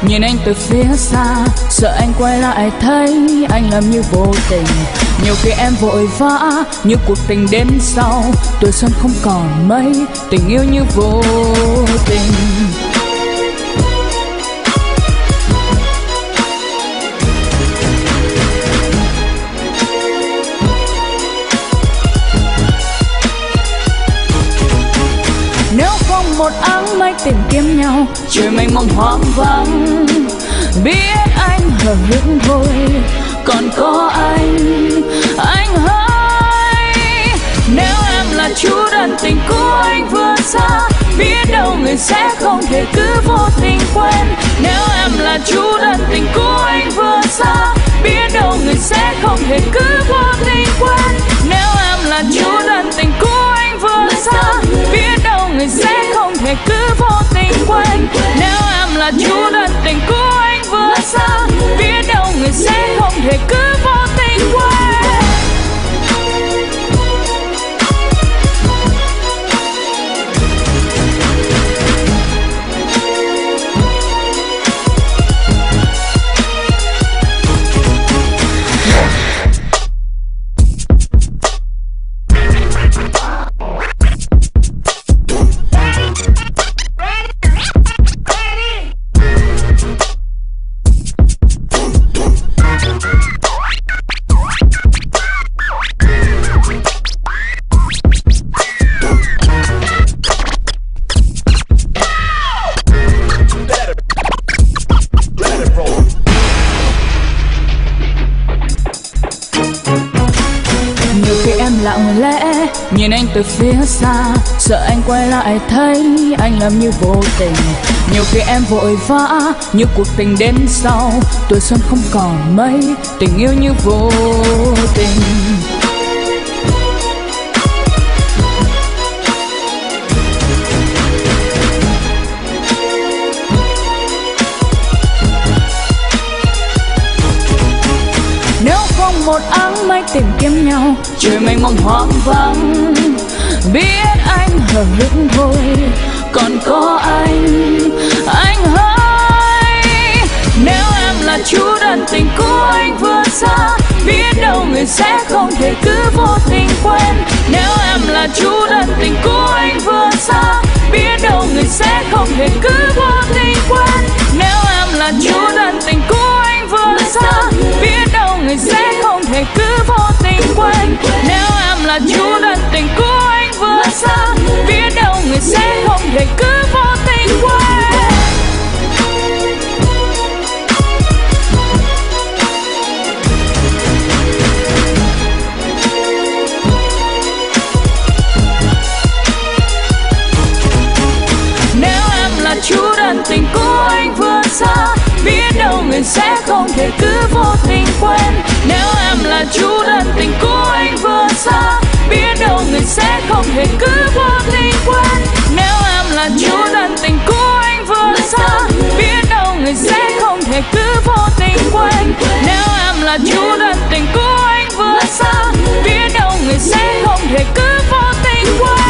nhìn anh từ phía xa, sợ anh quay lại thấy anh làm như vô tình. Nhiều khi em vội vã như cuộc tình đến sau, tuổi xuân không còn mấy, tình yêu như vô tình. Nếu không một áng mây tìm kiếm nhau, trời mênh mông hoang vắng, biết anh hờ hững thôi, còn có anh hỡi. Nếu em là chú đơn tình của anh vừa xa, biết đâu người sẽ không thể cứ vô tình quên. Nếu em là chú đơn tình của anh vừa xa, biết đâu người sẽ không thể cứ vô tình quên. Nếu em là chú đơn tình của anh vừa xa, biết đâu người sẽ không thể cứ vô tình quên. Nếu em là chú đơn tình của anh vừa xa, biết đâu người sẽ không thể cứ vô tình quên. Lặng lẽ nhìn anh từ phía xa, sợ anh quay lại thấy anh làm như vô tình. Nhiều khi em vội vã như cuộc tình đến sau, tuổi xuân không còn mấy, tình yêu như vô tình. Một áng mây tìm kiếm nhau, trời mênh mông hoang vắng, biết anh hờ hững thôi, còn có anh hỡi. Nếu em là chú đơn tình của anh vừa xa, biết đâu người sẽ không thể cứ vô tình quên. Nếu em là chú đơn tình của anh vừa xa, biết đâu người sẽ không thể cứ vô tình quên. Nếu em là chú đơn tình của anh vừa xa, biết đâu người sẽ không thể cứ vô tình quên. Nếu em là chú đơn tình của anh vừa xa, biết đâu người sẽ không thể cứ vô tình quên. Nếu em là chú đơn tình của anh vừa xa, biết đâu người sẽ không thể cứ vô tình quên. Nếu em là chú đơn tình của anh vừa xa, biết đâu người sẽ không thể cứ vô tình quên. Nếu em là chú đơn tình của anh vừa xa, biết đâu người sẽ không thể cứ vô tình quên. Nếu em là chú đơn tình của anh vừa xa, biết đâu người sẽ không thể cứ vô tình quên.